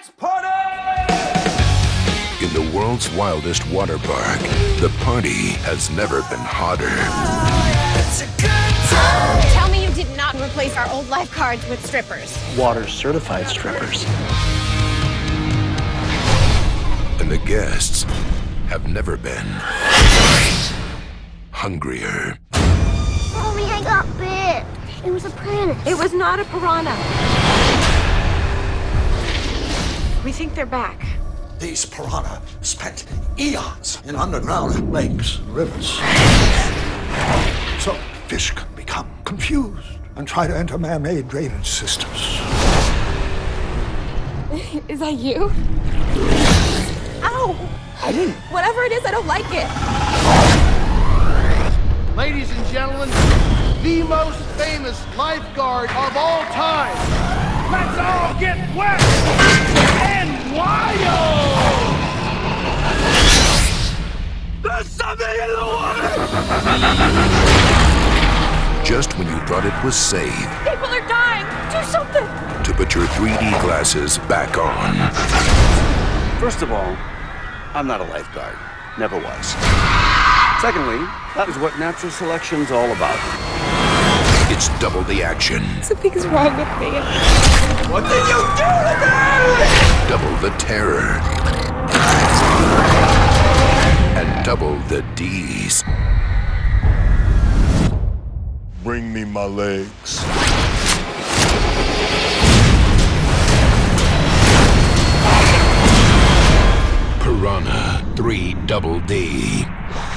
Let's party! In the world's wildest water park, the party has never been hotter. It's a good time! Tell me you did not replace our old lifeguards with strippers. Water certified strippers. And the guests have never been hungrier. Mommy, I got bit. It was a piranha. It was not a piranha. We think they're back. These piranha spent eons in underground lakes and rivers. So fish can become confused and try to enter man-made drainage systems. Is that you? Ow! I didn't. Whatever it is, I don't like it. Ladies and gentlemen, the most famous lifeguard of all time. Let's all get wet and wild! There's something in the water! Just when you thought it was safe People are dying. Do something. to put your 3D glasses back on, First of all, I'm not a lifeguard. Never was. Secondly, that is what natural selection's all about. it's double the action, Something's wrong with me. What did you do to me? double the terror, and double the D's. Bring me my legs. Piranha 3 Double D.